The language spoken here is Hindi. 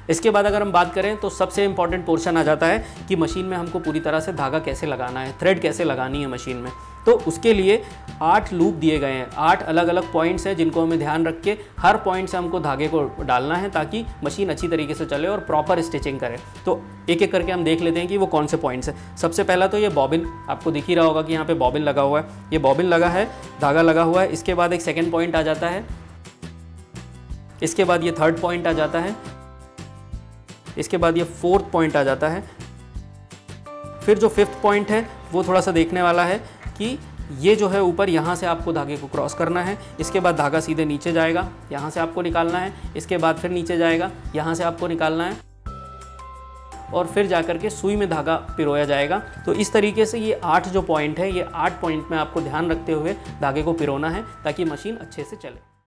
इसके बाद अगर हम बात करें तो सबसे इंपॉर्टेंट पोर्शन आ जाता है कि मशीन में हमको पूरी तरह से धागा कैसे लगाना है, थ्रेड कैसे लगानी है मशीन में। तो उसके लिए 8 लूप दिए गए हैं, 8 अलग अलग पॉइंट्स हैं जिनको हमें ध्यान रख के हर पॉइंट से हमको धागे को डालना है ताकि मशीन अच्छी तरीके से चले और प्रॉपर स्टिचिंग करे। तो एक एक करके हम देख लेते हैं कि वो कौन से पॉइंट्स हैं। सबसे पहला तो ये बॉबिन, आपको दिख ही रहा होगा कि यहाँ पे बॉबिन लगा हुआ है, ये बॉबिन लगा है, धागा लगा हुआ है। इसके बाद एक सेकेंड पॉइंट आ जाता है, इसके बाद ये थर्ड पॉइंट आ जाता है, इसके बाद ये फोर्थ पॉइंट आ जाता है। फिर जो फिफ्थ पॉइंट है वो थोड़ा सा देखने वाला है कि ये जो है ऊपर यहाँ से आपको धागे को क्रॉस करना है, इसके बाद धागा सीधे नीचे जाएगा, यहाँ से आपको निकालना है, इसके बाद फिर नीचे जाएगा, यहाँ से आपको निकालना है और फिर जाकर के सुई में धागा पिरोया जाएगा। तो इस तरीके से ये 8 जो पॉइंट है, ये 8 पॉइंट में आपको ध्यान रखते हुए धागे को पिरोना है ताकि मशीन अच्छे से चले।